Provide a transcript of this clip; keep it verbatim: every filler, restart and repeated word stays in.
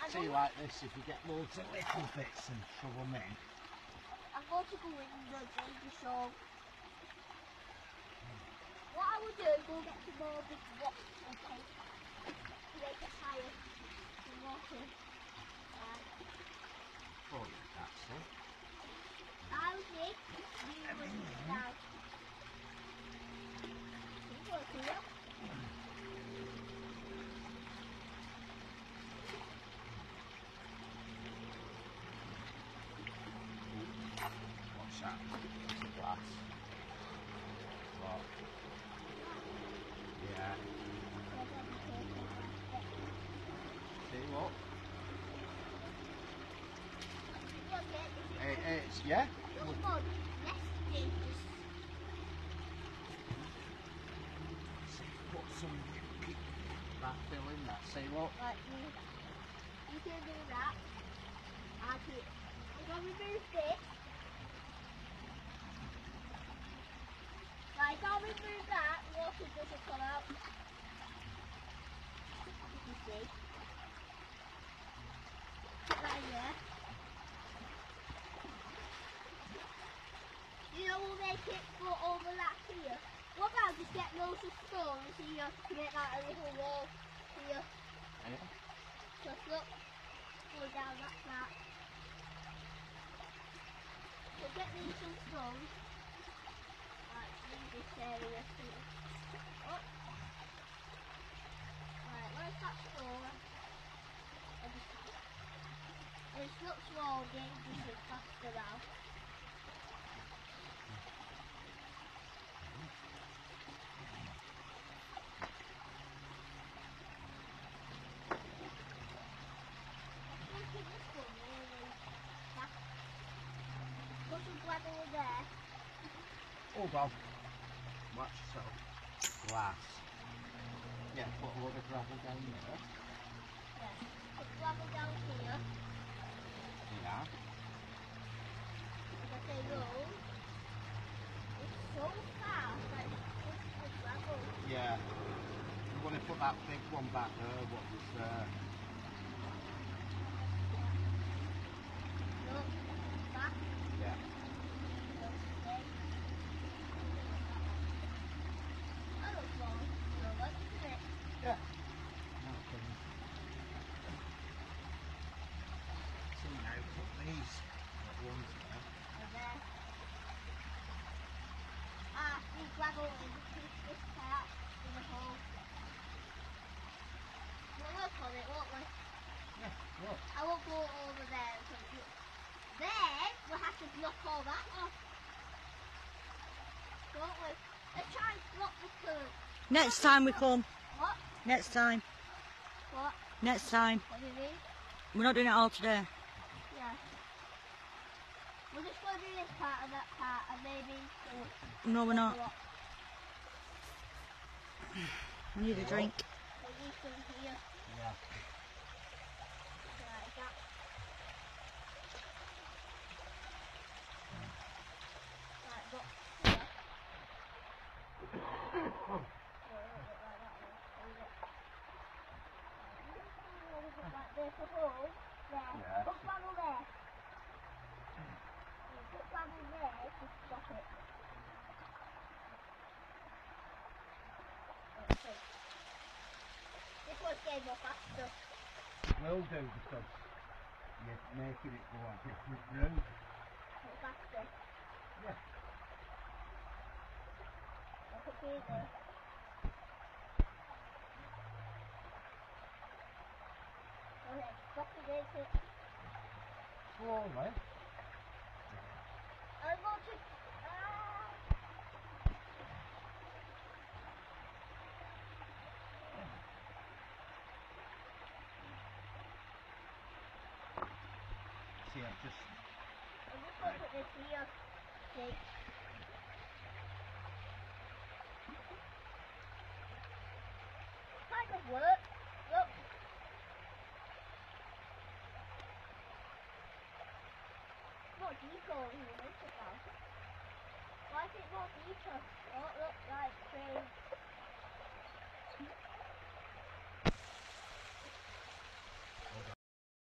See, like this, if you get loads of little bits and shove them in. I'm going to go in the baby show. What I will do is go get some more big rocks, okay? To make it higher. Some water. Right. Oh, yeah, that's it. I'll dig, you will dig down. Good work here. What's that? It's a glass. What? Yeah. See what? It, it's, yeah. Look, Mum, nesting just... Put some that fill in that. See what? Like, you, you can do that. I can... If I remove this... Right, if I remove that, water doesn't come out. You can see. Put that in there. You know we'll make it go over that here. What about just get loads of stones here to make like a little wall here. Yeah. Just look, go down that part. So get me some stones. Right, leave this area here. Oh. Right, where's that stone? It looks more dangerous and faster now. Put some gravel there. Hold on. Watch yourself. Glass. Yeah, put a lot of gravel down there. Yeah. Put gravel down here. Yeah. As I say roll. It's so fast that it's just gravel. Yeah. I'm going to put that big one back there, what was there. Look, back. Yeah. Look, there. That looks long. So what is it? Yeah. Okay. See now, put these ones there. And there. Ah, we gravel in this, this part in the hole. We'll work on it, won't we? Yeah, look. I won't go over there. Then we'll have to block all that off. Won't we? Let's try and block the curb. Next time we come. What? Next time. What? Next time. What do you mean? We're not doing it all today. Yeah. We're just going to do this part and that part and maybe... No, we're not. What? We need a drink. We need some here. Yeah. Like that. Like that. Yeah. Like this, a hole there. Yeah. Put gravel there. Put gravel there to stop it. Okay. This one's getting more faster. Will do because you're making it go a different route. More faster. Yeah. Look at these there. Okay, stop the gate. Slowly. I'm going to... Ah. See, I've just... I'm just going to put this here. See? Kind of work. Look. More deeper over here, isn't it now? Why is it more deeper? Oh, look, right, strange.